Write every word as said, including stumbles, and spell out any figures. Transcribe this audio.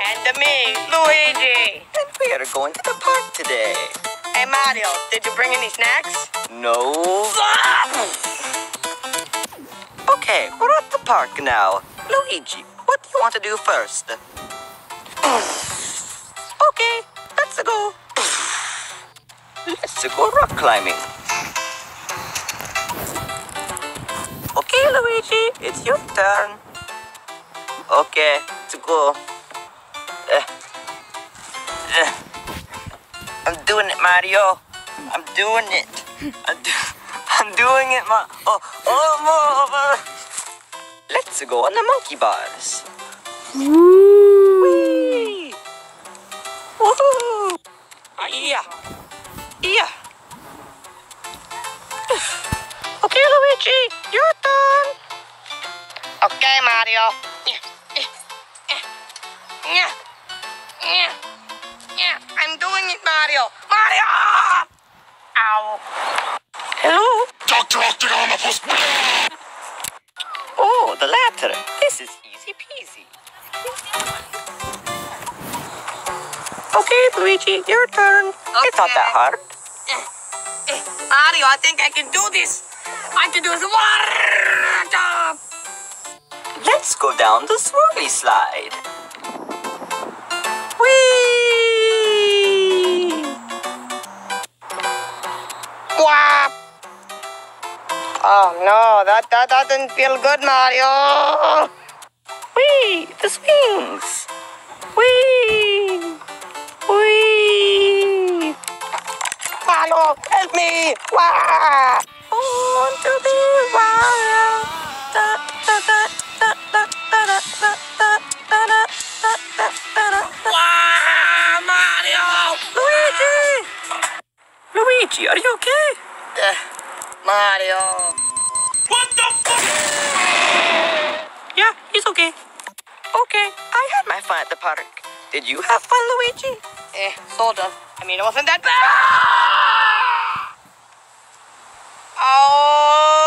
And me, Luigi. And we are going to the park today. Hey, Mario, did you bring any snacks? No. Okay, we're at the park now. Luigi, what do you want to do first? Okay, let's go. Let's go rock climbing. Okay, Luigi, it's your turn. Okay, let's go. Uh, uh, I'm doing it, Mario. I'm doing it. I'm, do I'm doing it, Ma. Oh, oh, more. Let's go on the monkey bars. Whee! Woohoo! Yeah. Yeah. Okay, Luigi, your turn. Okay, Mario. Yeah, yeah, yeah, yeah. I'm doing it, Mario. Mario! Ow. Hello? Doctor Octagonopus! Oh, the latter. This is easy peasy. Okay, Luigi, your turn. Okay. It's not that hard. Eh, Mario, I think I can do this. I can do this water jump. Let's go down the swirly slide. Whee! Whap. Oh no, that, that doesn't feel good, Mario. Whee! The swings! Whee! Whee! Mario, help me! Wah! On to the wild. Da, da, da, da, da, da, da, da, da, da, da, da, da, da. Wah! Mario! Luigi! Luigi, are you okay? Uh, Mario. What the fuck? Yeah, he's okay. Okay, I had my fun at the park. Did you have fun, Luigi? Eh, sort of. I mean, it wasn't that bad. Oh!